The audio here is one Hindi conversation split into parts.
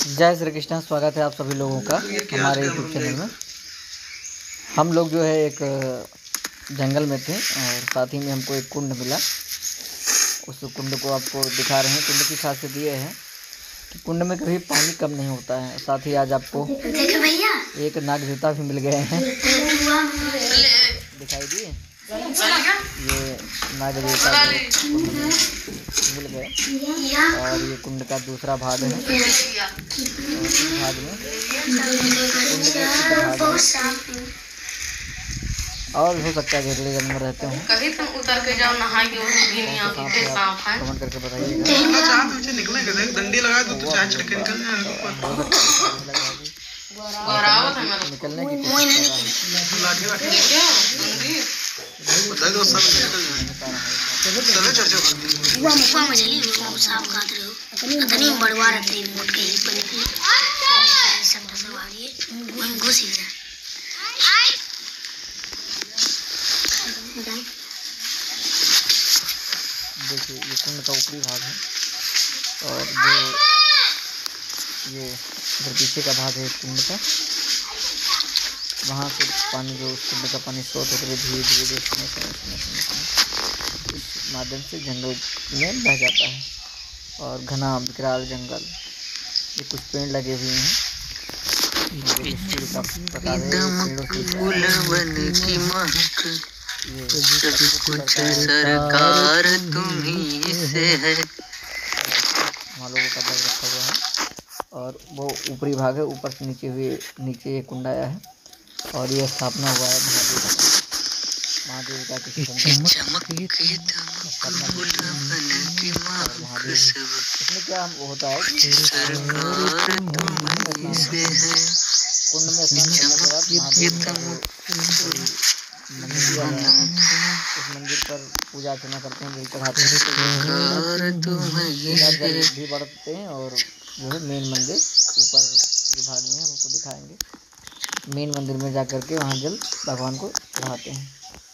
जय श्री कृष्ण। स्वागत है आप सभी लोगों का हमारे यूट्यूब चैनल में। हम लोग जो है एक जंगल में थे और साथ ही में हमको एक कुंड मिला। उस कुंड को आपको दिखा रहे हैं। कुंड की खासियत ये है कि कुंड में कभी पानी कम नहीं होता है। साथ ही आज आपको एक नागदेवता भी मिल गए हैं, दिखाई दिए। ये नागदेवता मिल गए और ये कुंड का दूसरा भाग है। इस भाग में और हो सकता है अगले जन्म में रहते हो। कभी तुम उतर के जाओ नहा के कमेंट करके बताइएगा। डंडी लगा दो तो चाय छिड़के निकलने की कोशिश देखिए ये कुंड का ऊपरी भाग है और जो ये इधर पीछे का भाग है कुंड का, वहाँ से पानी जो उस कुंड का पानी स्रोत होकर धीरे धीरे इस माध्यम से जंगल में बह जाता है। और घना विकराल जंगल, ये कुछ पेड़ लगे हुए हैं। सरकार तुम्हीं से है। वहाँ लोगों का बैग रखा हुआ है और वो ऊपरी भाग है। ऊपर से नीचे ये कुंड आया है और ये स्थापना हुआ है महादेव का इसमें क्या होता है कुंड में इस मंदिर पर पूजा अर्चना करते हैं, जल चढ़ाते हैं, भी बढ़ते हैं। और जो है मेन मंदिर ऊपर विभाग में हम आपको दिखाएंगे। मेन मंदिर में जाकर के वहाँ जल भगवान को चढ़ाते हैं।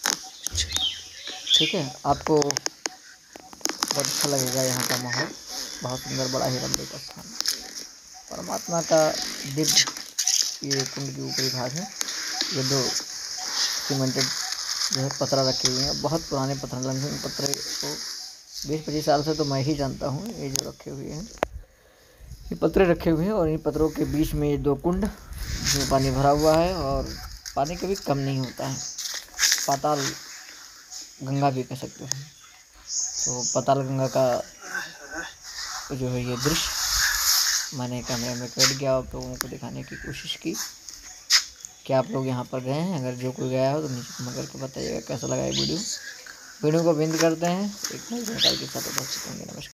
ठीक है, आपको बहुत अच्छा लगेगा। यहाँ का माहौल बहुत सुंदर, बड़ा ही रमणीय स्थान, परमात्मा का दिव्य ये कुंड की ऊपरी भाग है। ये दो सीमेंटेड जो है पत्थर रखे हुए हैं, बहुत पुराने पत्थर लगे हैं। पत्थर को 20-25 साल से तो मैं ही जानता हूँ। ये जो रखे हुए हैं ये पत्थर रखे हुए हैं और इन पत्थरों के बीच में ये दो कुंड जिसमें पानी भरा हुआ है और पानी कभी कम नहीं होता है। पाताल गंगा भी कह सकते हैं। तो पाताल गंगा का जो है ये दृश्य मैंने कैमरे में कैद किया, आप लोगों को दिखाने की कोशिश की। क्या आप लोग यहाँ पर गए हैं? अगर जो कोई गया हो तो नीचे कमेंट करके बताइएगा कैसा लगा ये वीडियो को बंद करते हैं। एक नई जानकारी के साथ नमस्कार।